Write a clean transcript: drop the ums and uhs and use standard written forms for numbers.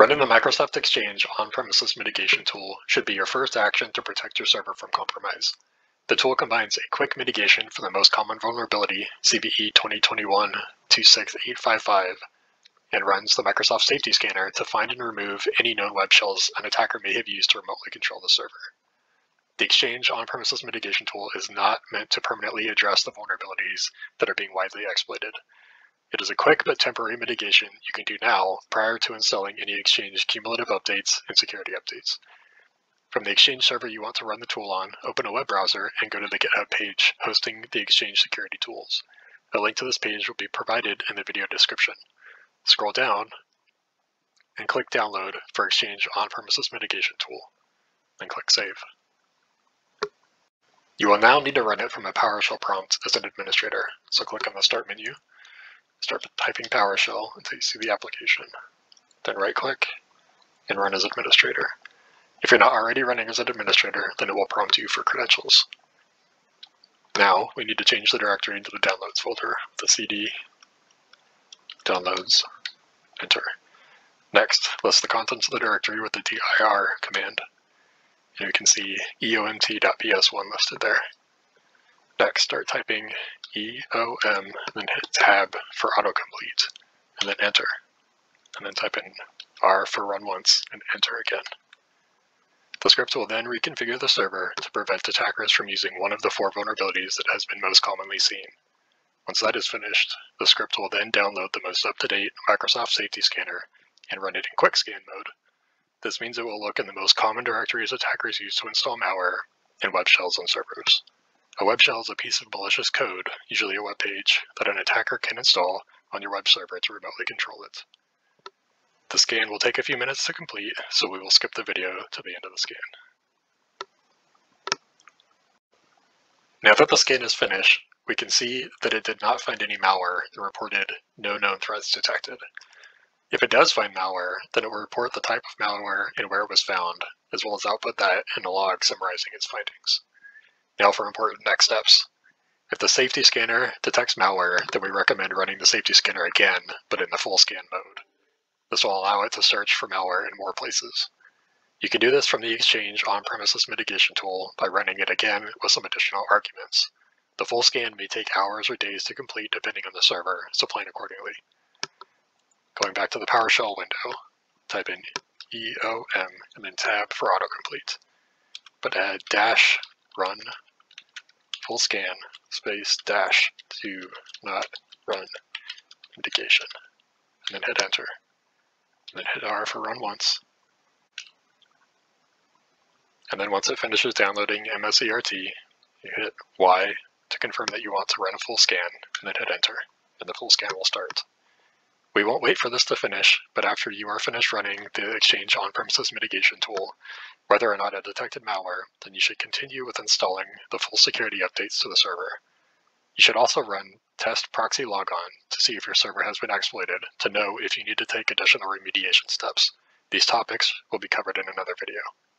Running the Microsoft Exchange On-Premises Mitigation Tool should be your first action to protect your server from compromise. The tool combines a quick mitigation for the most common vulnerability, CVE 2021-26855, and runs the Microsoft Safety Scanner to find and remove any known web shells an attacker may have used to remotely control the server. The Exchange On-Premises Mitigation Tool is not meant to permanently address the vulnerabilities that are being widely exploited. It is a quick but temporary mitigation you can do now prior to installing any Exchange cumulative updates and security updates. From the Exchange server you want to run the tool on, open a web browser and go to the GitHub page hosting the Exchange security tools. A link to this page will be provided in the video description. Scroll down and click Download for Exchange On-Premises Mitigation Tool, then click Save. You will now need to run it from a PowerShell prompt as an administrator, so click on the Start menu. Start typing PowerShell until you see the application. Then right-click and run as administrator. If you're not already running as an administrator, then it will prompt you for credentials. Now, we need to change the directory into the Downloads folder, the CD, Downloads, Enter. Next, list the contents of the directory with the dir command. And you can see eomt.ps1 listed there. Next, start typing EOM, and then hit Tab for autocomplete, and then Enter. And then type in R for run once, and Enter again. The script will then reconfigure the server to prevent attackers from using one of the 4 vulnerabilities that has been most commonly seen. Once that is finished, the script will then download the most up-to-date Microsoft Safety Scanner and run it in quick scan mode. This means it will look in the most common directories attackers use to install malware and web shells on servers. A web shell is a piece of malicious code, usually a web page, that an attacker can install on your web server to remotely control it. The scan will take a few minutes to complete, so we will skip the video to the end of the scan. Now that the scan is finished, we can see that it did not find any malware and reported no known threats detected. If it does find malware, then it will report the type of malware and where it was found, as well as output that in a log summarizing its findings. Now for important next steps. If the safety scanner detects malware, then we recommend running the safety scanner again, but in the full scan mode. This will allow it to search for malware in more places. You can do this from the Exchange On-Premises Mitigation Tool by running it again with some additional arguments. The full scan may take hours or days to complete depending on the server, so plan accordingly. Going back to the PowerShell window, type in EOM and then Tab for autocomplete. But add -run full scan space -do not run mitigation, and then hit Enter. And then hit R for run once. And then once it finishes downloading MSERT, you hit Y to confirm that you want to run a full scan, and then hit Enter, and the full scan will start. We won't wait for this to finish, but after you are finished running the Exchange On-Premises Mitigation Tool, whether or not it detected malware, then you should continue with installing the full security updates to the server. You should also run test proxy logon to see if your server has been exploited to know if you need to take additional remediation steps. These topics will be covered in another video.